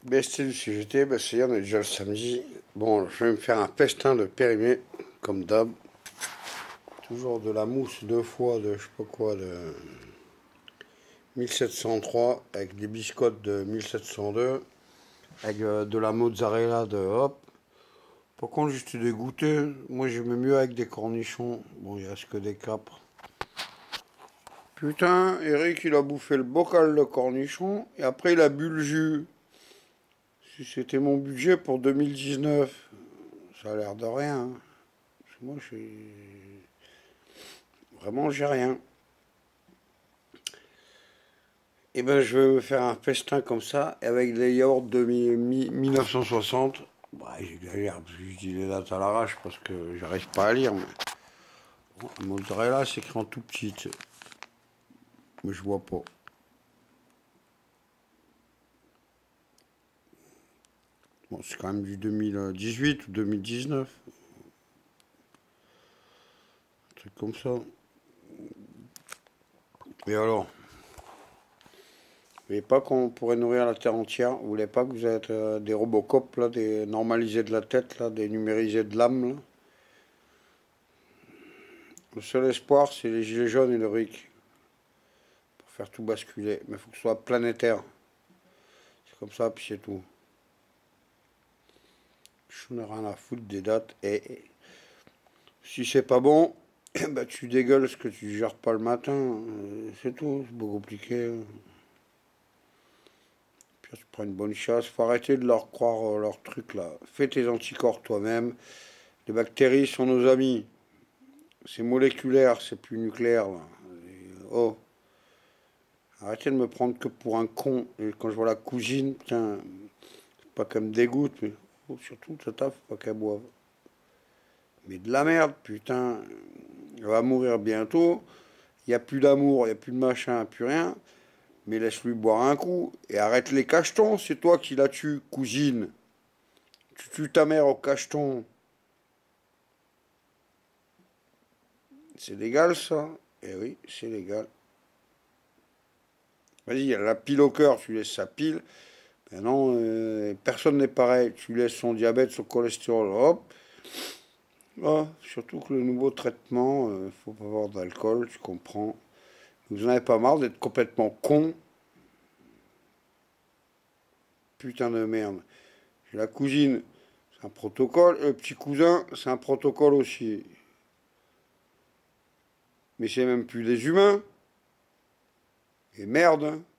BST du CGT, bah ça y est, on est déjà le samedi. Bon, je vais me faire un festin de périmé, comme d'hab. Toujours de la mousse deux fois de je sais pas quoi, de 1703, avec des biscottes de 1702, avec de la mozzarella de hop. Par contre, juste des goûters, moi j'aime mieux avec des cornichons. Bon, il reste que des capres. Putain, Eric, il a bouffé le bocal de cornichons et après il a bu le jus. Si c'était mon budget pour 2019, ça a l'air de rien, hein. Parce que moi, vraiment, j'ai rien. Et ben, je vais me faire un festin comme ça, avec des yaourts de 1960. Bah, j'exagère, parce que je dis les dates à l'arrache, parce que j'arrive pas à lire. Mais... Bon, la mozzarella, c'est écrit en tout petit. Mais je vois pas. Bon, c'est quand même du 2018 ou 2019. Un truc comme ça. Et alors? Vous voulez pas qu'on pourrait nourrir la Terre entière? Vous voulez pas que vous êtes des Robocop, là, des normalisés de la tête, là, des numérisés de l'âme, là? Le seul espoir, c'est les gilets jaunes et le RIC, pour faire tout basculer. Mais il faut que ce soit planétaire. C'est comme ça, puis c'est tout. Je n'ai rien à foutre des dates. Et si c'est pas bon, bah tu dégueules ce que tu gères pas le matin. C'est tout, c'est pas compliqué. Puis tu prends une bonne chasse. Faut arrêter de leur croire leur truc là. Fais tes anticorps toi-même. Les bactéries sont nos amis. C'est moléculaire, c'est plus nucléaire là. Oh, arrêtez de me prendre que pour un con. Et quand je vois la cousine, putain, c'est pas qu'elle me dégoûte, mais oh, surtout, tata, faut pas qu'elle boive. Mais de la merde, putain. Elle va mourir bientôt. Il n'y a plus d'amour, il n'y a plus de machin, plus rien. Mais laisse-lui boire un coup. Et arrête les cachetons, c'est toi qui la tues, cousine. Tu tues ta mère au cacheton. C'est légal ça? Eh oui, c'est légal. Vas-y, elle a la pile au cœur, tu laisses sa pile. Ben non, personne n'est pareil. Tu laisses son diabète, son cholestérol, hop. Ah, surtout que le nouveau traitement, faut pas avoir d'alcool, tu comprends. Vous en avez pas marre d'être complètement con? Putain de merde. J'ai la cousine, c'est un protocole. Le petit cousin, c'est un protocole aussi. Mais c'est même plus des humains. Et merde, hein.